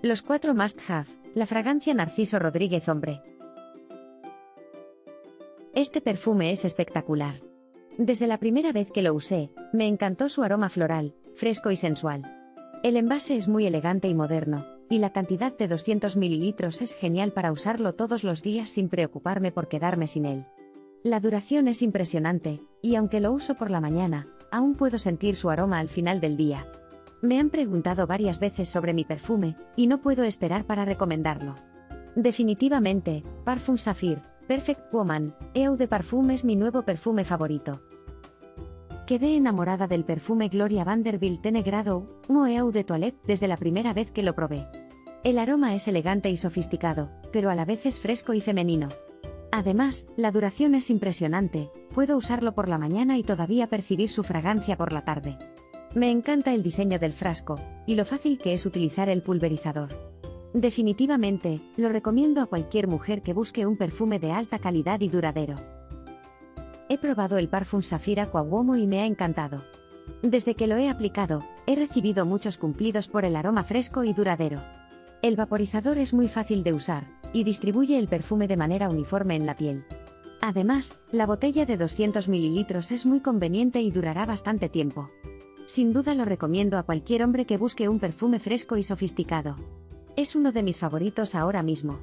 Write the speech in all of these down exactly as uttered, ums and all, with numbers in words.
Los cuatro must have. La fragancia Narciso Rodríguez Hombre. Este perfume es espectacular. Desde la primera vez que lo usé, me encantó su aroma floral, fresco y sensual. El envase es muy elegante y moderno, y la cantidad de doscientos mililitros es genial para usarlo todos los días sin preocuparme por quedarme sin él. La duración es impresionante, y aunque lo uso por la mañana, aún puedo sentir su aroma al final del día. Me han preguntado varias veces sobre mi perfume, y no puedo esperar para recomendarlo. Definitivamente, Parfum Saphir, Perfect Woman, Eau de Parfum es mi nuevo perfume favorito. Quedé enamorada del perfume Gloria Vanderbilt Tenegrado, un Eau de Toilette desde la primera vez que lo probé. El aroma es elegante y sofisticado, pero a la vez es fresco y femenino. Además, la duración es impresionante, puedo usarlo por la mañana y todavía percibir su fragancia por la tarde. Me encanta el diseño del frasco, y lo fácil que es utilizar el pulverizador. Definitivamente, lo recomiendo a cualquier mujer que busque un perfume de alta calidad y duradero. He probado el Parfum Saphir Aqua Uomo y me ha encantado. Desde que lo he aplicado, he recibido muchos cumplidos por el aroma fresco y duradero. El vaporizador es muy fácil de usar, y distribuye el perfume de manera uniforme en la piel. Además, la botella de doscientos mililitros es muy conveniente y durará bastante tiempo. Sin duda lo recomiendo a cualquier hombre que busque un perfume fresco y sofisticado. Es uno de mis favoritos ahora mismo.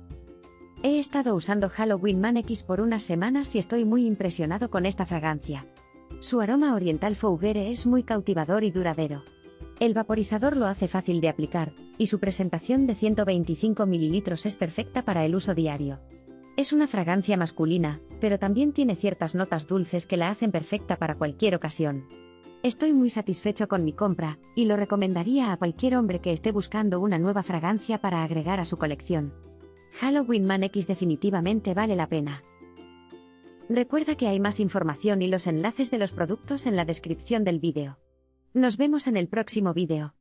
He estado usando Halloween Man X por unas semanas y estoy muy impresionado con esta fragancia. Su aroma oriental fougere es muy cautivador y duradero. El vaporizador lo hace fácil de aplicar, y su presentación de ciento veinticinco mililitros es perfecta para el uso diario. Es una fragancia masculina, pero también tiene ciertas notas dulces que la hacen perfecta para cualquier ocasión. Estoy muy satisfecho con mi compra, y lo recomendaría a cualquier hombre que esté buscando una nueva fragancia para agregar a su colección. Halloween Man X definitivamente vale la pena. Recuerda que hay más información y los enlaces de los productos en la descripción del vídeo. Nos vemos en el próximo vídeo.